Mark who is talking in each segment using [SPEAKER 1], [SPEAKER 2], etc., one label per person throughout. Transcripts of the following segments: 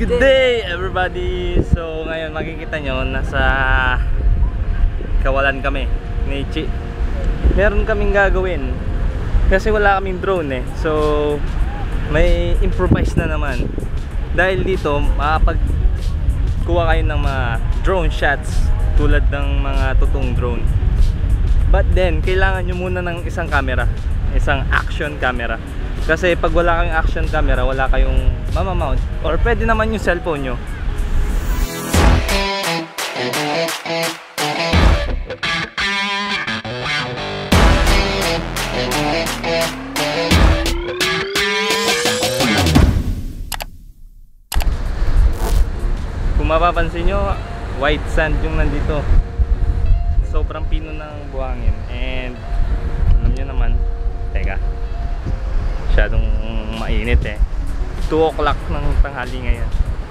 [SPEAKER 1] Good day everybody! So ngayon makikita nyo nasa Kawalan kami ni Chi. Meron kaming gagawin kasi wala kaming drone eh. So may improvise na naman. Dahil dito makapagkuha kayo ng mga drone shots tulad ng mga totoong drone. But then kailangan nyo muna ng isang camera, isang action camera. Kasi pag wala kayong action camera, wala kayong mamamount. Or pwede naman yung cellphone nyo. Kung mapapansin nyo, white sand yung nandito. Sobrang pino ng buhangin. And alam nyo naman, teka, masyadong mainit eh. 2 o'clock ng tanghali ngayon.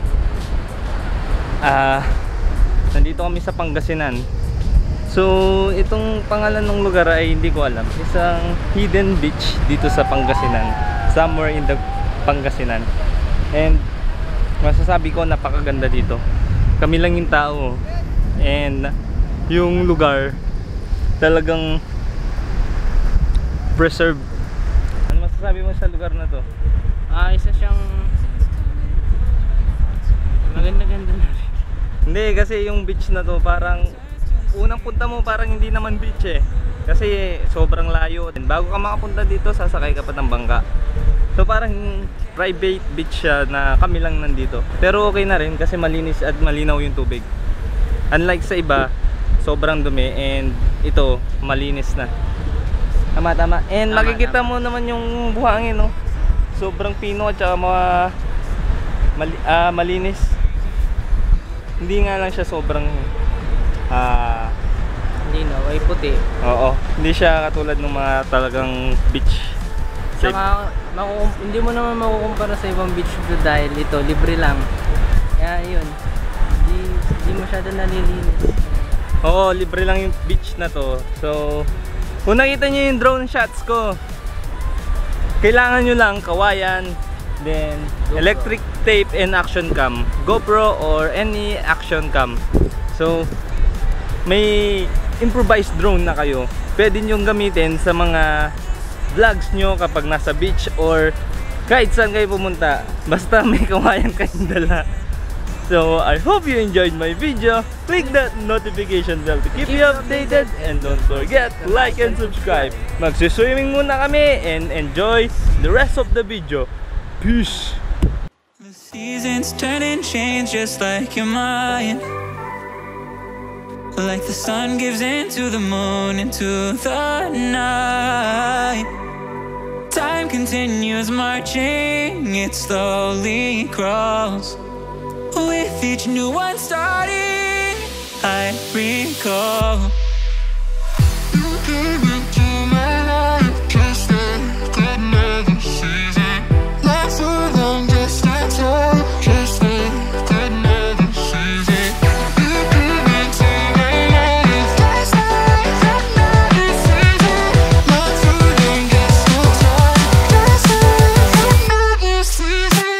[SPEAKER 1] Nandito kami sa Pangasinan. So itong pangalan ng lugar ay hindi ko alam. Isang hidden beach dito sa Pangasinan, somewhere in the Pangasinan. And masasabi ko napakaganda dito. Kami lang yung tao. And yung lugar talagang preserved. Ano masasabi mo sa lugar na to?
[SPEAKER 2] Isa siyang maganda-ganda na rin.
[SPEAKER 1] Hindi, kasi yung beach na to parang unang punta mo parang hindi naman beach eh. Kasi sobrang layo. Bago ka makapunta dito, sasakay ka pa ng bangka. So parang private beach siya na kami lang nandito. Pero okay na rin kasi malinis at malinaw yung tubig. Unlike sa iba, sobrang dumi, and ito malinis na. Tama. And makikita mo naman yung buhangin, no? Sobrang pino at saka malinis. Hindi nga lang siya sobrang
[SPEAKER 2] Hindi no, ay puti.
[SPEAKER 1] Oo, hindi siya katulad ng mga talagang beach.
[SPEAKER 2] Saka hindi mo naman makukumpara sa ibang beach dahil ito libre lang. Kaya yun, hindi masyado nalilinis.
[SPEAKER 1] Oo, libre lang yung beach na to. So kung nakita nyo yung drone shots ko, kailangan nyo lang kawayan, then GoPro, electric tape and action cam, GoPro or any action cam. So may improvised drone na kayo, pwede nyo gamitin sa mga vlogs nyo kapag nasa beach or kahit saan kayo pumunta, basta may kawayan kayong dala. So I hope you enjoyed my video. Click that notification bell to keep you updated, and don't forget to like and subscribe. Magsiswimming muna kami and enjoy the rest of the video. Peace!
[SPEAKER 3] The seasons turn and change just like your mind. Like the sun gives into the moon, into the night. Time continues marching, it slowly crawls. With each new one starting, I recall you came into my life just like another season. Not so long, just a time, just like another season. You came into my life just like another season. Not so long, just a time, just like another season.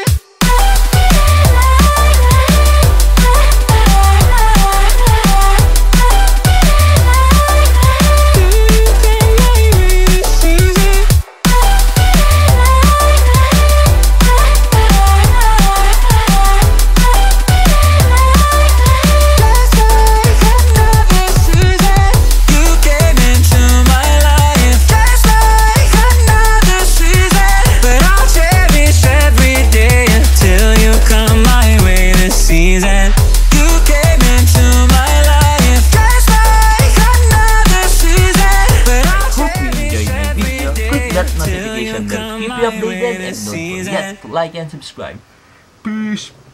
[SPEAKER 4] Notification bell to keep you updated, and don't forget to like and subscribe. Peace!